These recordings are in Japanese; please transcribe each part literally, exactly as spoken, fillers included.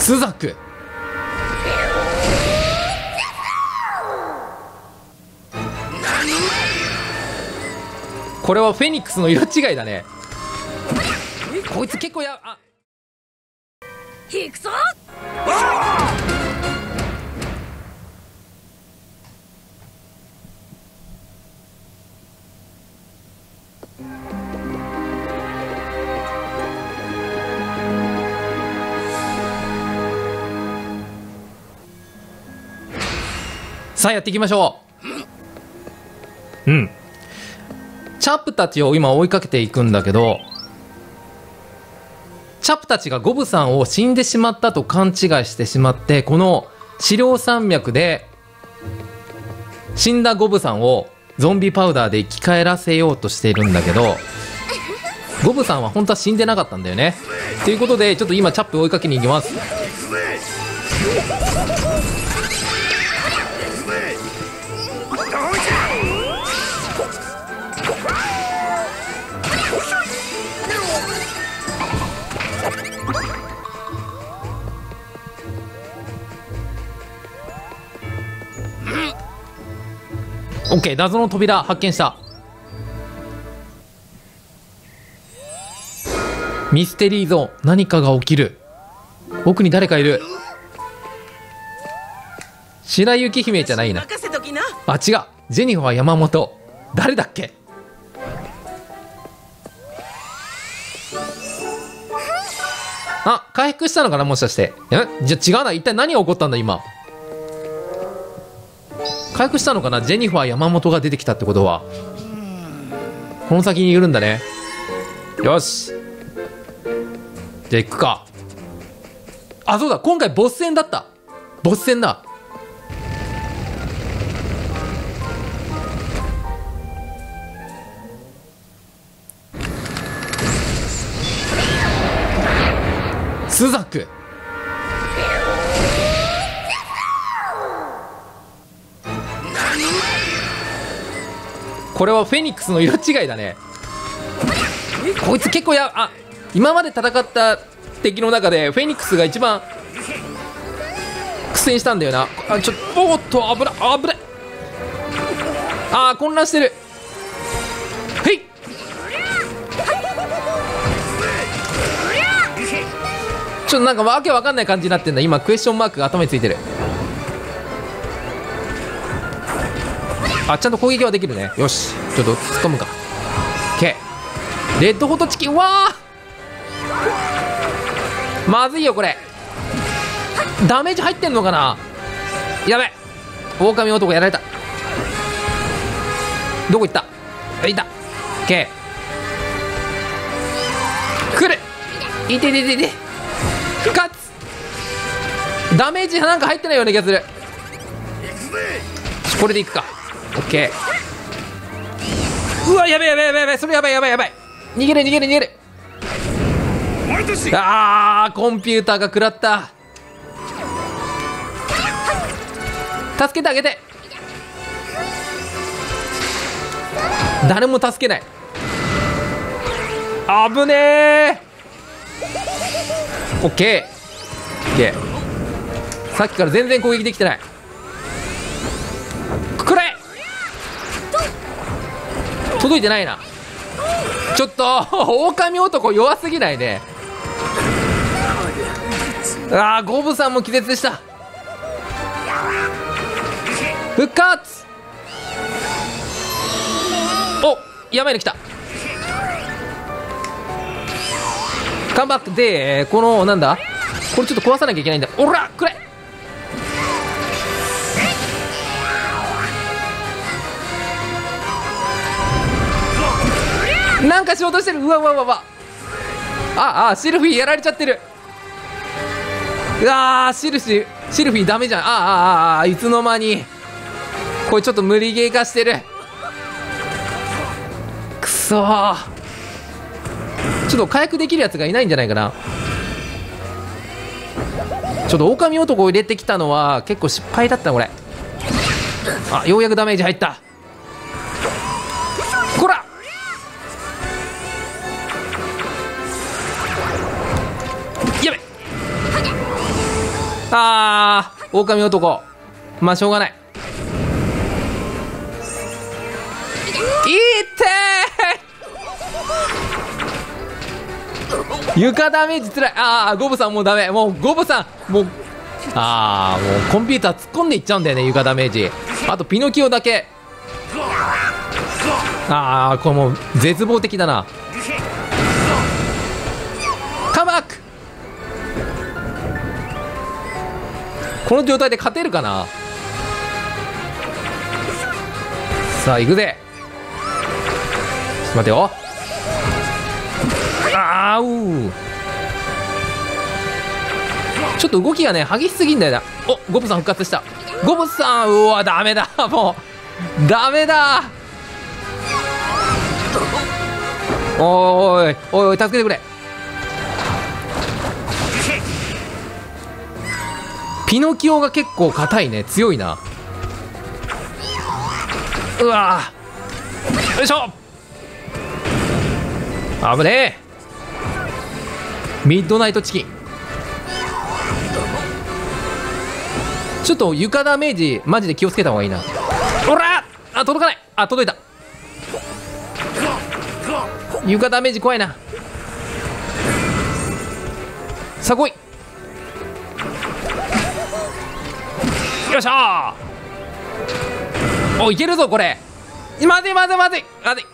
スザク。これはフェニックスの色違いだね。こいつ結構やあ行くぞ。 さあやっていきましょう。うんチャップたちを今追いかけていくんだけど、チャップたちがゴブさんを死んでしまったと勘違いしてしまって、この死霊山脈で死んだゴブさんをゾンビパウダーで生き返らせようとしているんだけど、ゴブさんは本当は死んでなかったんだよね。ということでちょっと今チャップ追いかけに行きます。オッケー、謎の扉発見した。ミステリーゾーン、何かが起きる。奥に誰かいる。白雪姫じゃないな。あ、違う、ジェニファー山本。誰だっけ。あ、回復したのかな、もしかして。え、じゃあ違うな。一体何が起こったんだ今。回復したのかな。ジェニファー山本が出てきたってことはこの先にいるんだね。よし、じゃあ行くか。あ、そうだ、今回ボス戦だった。ボス戦だ。スザク。これはフェニックスの色違いだね。こいつ結構やあ今まで戦った敵の中でフェニックスが一番苦戦したんだよな。あ、ちょっとおっと危ない危ない。あー混乱してる。へい、ちょっとなんかわけわかんない感じになってんだ今。クエスチョンマークが頭についてる。あ、ちゃんと攻撃はできるね。よし、ちょっと突っ込むか。 OK、 レッドホットチキン。わーまずいよこれ。ダメージ入ってんのかな。やべ、狼男やられた。どこ行った。あ、いた。 OK、 来る。いてててて勝つ。ダメージなんか入ってないような気がする。これでいくか。オッケー。うわ、やべやべやべやべ、それやばいやばいやばい。逃げる逃げる逃げる。あー、コンピューターが食らった。助けてあげて。誰も助けない。危ねえ。オッケー。オッケー。さっきから全然攻撃できてない。くれ。届いてないな。ちょっと狼男弱すぎないね。あー、ゴブさんも気絶でした。復活。お、やばいの来た。カムバックで、このなんだこれちょっと壊さなきゃいけないんだ。おら、くれ。なんかしようとしてる。うわうわうわうわ。ああ、シルフィーやられちゃってる。うわー、シルシシルフィーダメじゃん。ああああ、いつの間に。これちょっと無理ゲー化してる。くそー。ちょっと回復できるやつがいないんじゃないかな。ちょっと狼男を入れてきたのは結構失敗だったこれ。あ、ようやくダメージ入った。こら。やべ。 あー、狼男。まあしょうがない。いってー床ダメージつらい。ああゴブさんもうダメ。もうゴブさんもう、ああもうコンピューター突っ込んでいっちゃうんだよね、床ダメージ。あとピノキオだけ。ああこれもう絶望的だな。カムバック。この状態で勝てるかな。さあ行くぜ。ちょっと待てよ。あーうちょっと動きがね激しすぎんだよな。おゴブさん復活した。ゴブさん、うわダメだ、もうダメだ。おーいおいおい助けてくれ。ピノキオが結構硬いね。強いな。うわーよいしょ。危ねえ。ミッドナイトチキン。ちょっと床ダメージマジで気をつけた方がいいな。おらあ届かない。あ届いた。床ダメージ怖いな。さあ来い。よっしゃー。おいけるぞこれ。まずいまずいまずいまずい。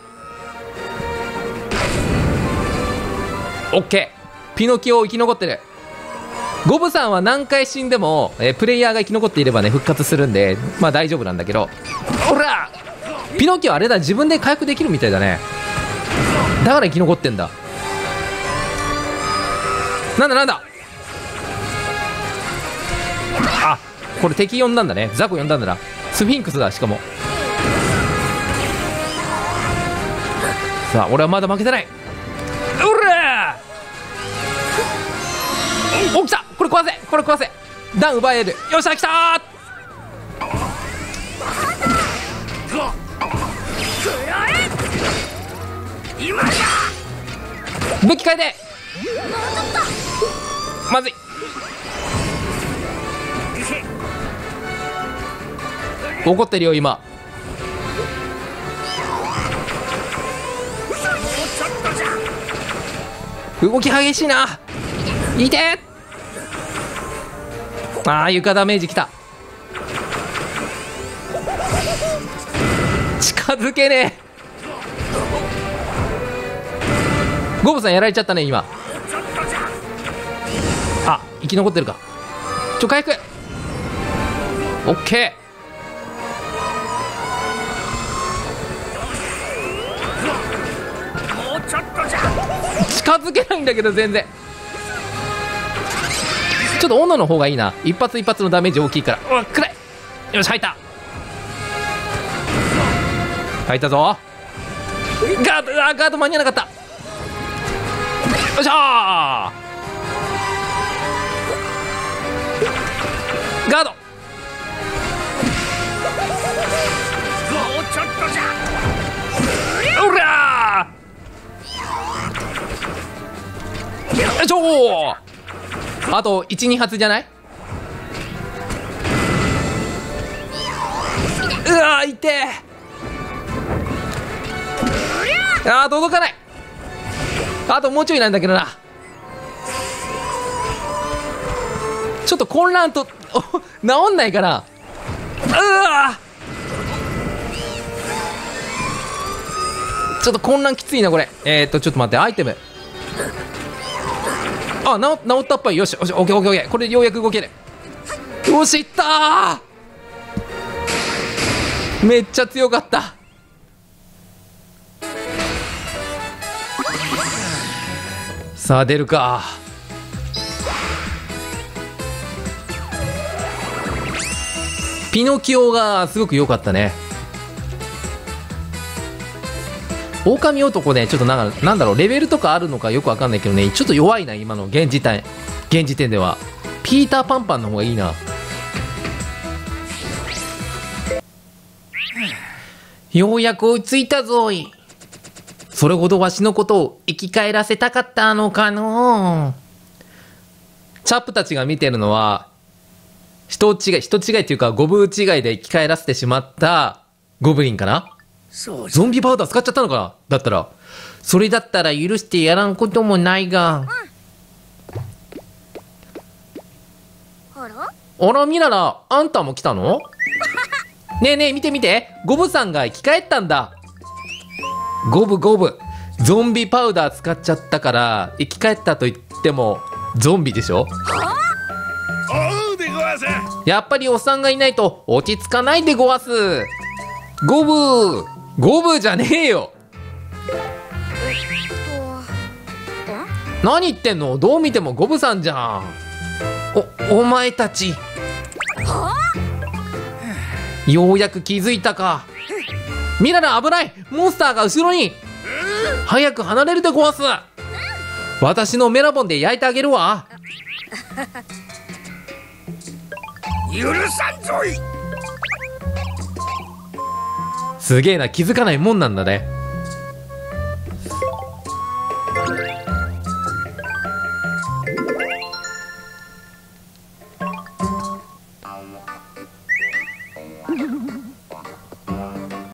オッケー。ピノキオ生き残ってる。ゴブさんは何回死んでも、えー、プレイヤーが生き残っていればね復活するんでまあ大丈夫なんだけど。おらピノキオあれだ、自分で回復できるみたいだね。だから生き残ってんだ。なんだなんだ。あこれ敵呼んだんだね。ザコ呼んだんだな。スフィンクスだしかも。さあ俺はまだ負けてない。おらお来た。これ壊せこれ壊せ。弾奪える。よっしゃ来たー。武器変えて。まずい。怒ってるよ今。動き激しいな。いてー。あー床ダメージきた。近づけねえ。ゴブさんやられちゃったね今。あ生き残ってるか。ちょ回復。オッケー。近づけないんだけど全然。ちょっと斧の方がいいな。一発一発のダメージ大きいから。うわ暗い。よし入った。入ったぞ。ガード、あガード間に合わなかった。よいしょー。ガード。もうちょっとじゃ。おらー。よいしょー。あといち、に発じゃない。うわーいてー。あー届かない。あともうちょいなんだけどな。ちょっと混乱と治んないかな。うわちょっと混乱きついなこれ。えー、っとちょっと待って。アイテムあ治, 治ったっぽい。よしよしオッケーオッケーオッケー。これでようやく動ける。よしいったー。めっちゃ強かった。さあ出るか。ピノキオがすごく良かったね。狼男ねちょっとなんかなんだろうレベルとかあるのかよくわかんないけどねちょっと弱いな今の現時点現時点では。ピーターパンパンの方がいいな。ようやく追いついたぞい。それほどわしのことを生き返らせたかったのかの。チャップたちが見てるのは人違い人違いっていうかゴブ違いで生き返らせてしまったゴブリンかな。 そうじゾンビパウダー使っちゃったのかな。だったらそれだったら許してやらんこともないが。 ゃ。あらあらミララ、あんたも来たの？ねえねえ見て見て、ゴブさんが生き返ったんだ。ゴブゴブ、ゾンビパウダー使っちゃったから生き返ったと言ってもゾンビでしょ。 おうでごわす。 やっぱりおっさんがいないと落ち着かないでごわす。ゴブゴブじゃねえよ。何言ってんの、どう見てもゴブさんじゃん。おお前たちようやく気づいたか。ミララ危ない、モンスターが後ろに。早く離れるでごわす。私のメラボンで焼いてあげるわ。 許さんぞい。 すげえな、気づかないもんなんだね。